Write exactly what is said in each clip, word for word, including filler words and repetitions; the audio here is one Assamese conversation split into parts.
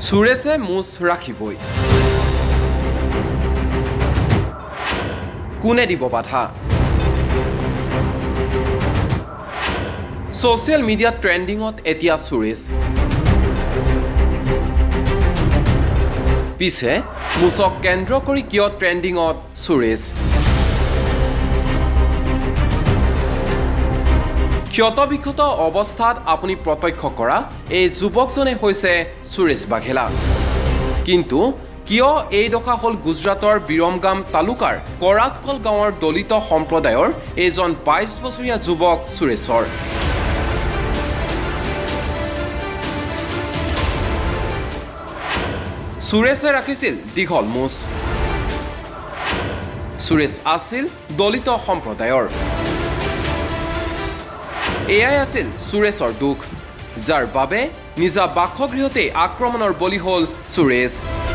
সুৰেশে মুছ ৰাখিবই কোনে দিব বাধা সোশ্যাল মিডিয়া ট্ৰেন্ডিঙত এতিয়া সুৰেশ পিছে মুছক কেন্দ্ৰ কৰি কিয় ট্ৰেন্ডিঙত সুৰেশ ক্ষতবিক্ষত অৱস্থাত আপুনি প্ৰত্যক্ষ কৰা এই যুৱকজনে হৈছে সুৰেশ বাঘেলা কিন্তু কিয় এই দশা হল গুজৰাটৰ বিৰমগাম তালুকাৰ কৰাতকল গাঁৱৰ দলিত সম্প্ৰদায়ৰ এজন বাইশ বছৰীয়া যুৱক সুৰেশৰ সুৰেশে ৰাখিছিল দীঘল মুছ সুৰেশ আছিল দলিত সম্প্ৰদায়ৰ এয়াই আছিল সুৰেশৰ দুখ যাৰ বাবে নিজা বাসগৃহতে আক্ৰমণৰ বলি হল সুৰেশ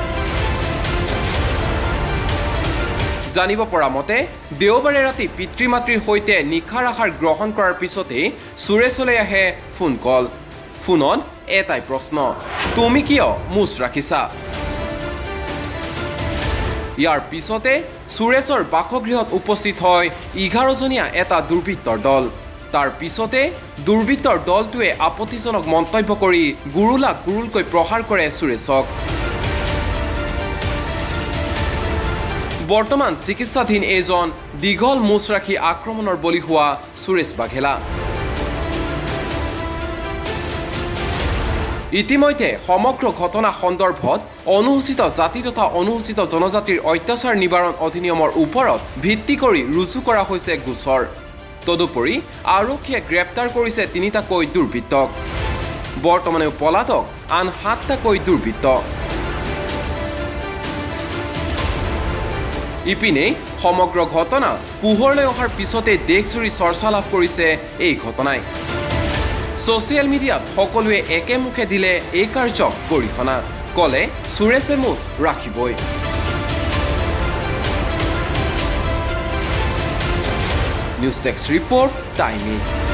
জানিব পৰা মতে দেওবাৰে ৰাতি পিতৃ মাতৃৰ সৈতে নিখাৰ আহাৰ গ্ৰহণ কৰাৰ পিছতে সুৰেশলৈ আহে ফোন কল ফোনত এটাই প্ৰশ্ন তুমি কিয় মুছ ৰাখিছা ইয়াৰ পিছতে সুৰেশৰ বাসগৃহত উপস্থিত হয় এঘাৰ জনীয়া এটা দুৰ্বৃত্তৰ দল তাৰ পিছতে দুৰ্বৃত্তৰ দলটোৱে আপত্তিজনক মন্তব্য কৰি গুৰুলা গুৰুলকৈ প্ৰহাৰ কৰে সুৰেশক বৰ্তমান চিকিৎসাধীন এজন দীঘল মুছ ৰাখি আক্ৰমণৰ বলি হোৱা সুৰেশ বাঘেলা ইতিমধ্যে সমগ্ৰ ঘটনা সন্দৰ্ভত অনুসূচিত জাতি তথা অনুসূচিত জনজাতিৰ অত্যাচাৰ নিবাৰণ অধিনিয়মৰ ওপৰত ভিত্তি কৰি ৰুজু কৰা হৈছে গোচৰ তদুপৰি আৰক্ষীয়ে গ্ৰেপ্তাৰ কৰিছে তিনিটাকৈ দুৰ্বৃত্তক বৰ্তমানে পলাতক আন সাতটাকৈ দুৰ্বৃত্ত ইপিনে সমগ্ৰ ঘটনা পোহৰলৈ অহাৰ পিছতে দেশজুৰি চৰ্চা লাভ কৰিছে এই ঘটনাই সোশ্যাল মিডিয়াত সকলোৱে একেমুখে দিলে এই কাৰ্যক গৰিহণা কলে সুৰেশে মুছ ৰাখিবই নিউজ ডেস্ক ৰিপৰ্ট টাইমি